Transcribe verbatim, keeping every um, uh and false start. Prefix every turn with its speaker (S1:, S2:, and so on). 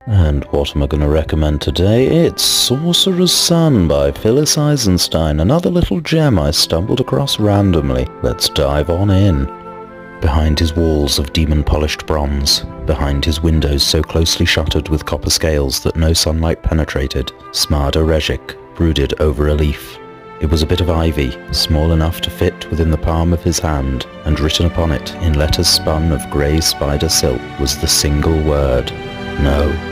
S1: And what am I going to recommend today? It's Sorcerer's Son by Phyllis Eisenstein, another little gem I stumbled across randomly. Let's dive on in. Behind his walls of demon-polished bronze, behind his windows so closely shuttered with copper scales that no sunlight penetrated, Smarda Rejic brooded over a leaf. It was a bit of ivy, small enough to fit within the palm of his hand, and written upon it, in letters spun of grey spider silk, was the single word, no.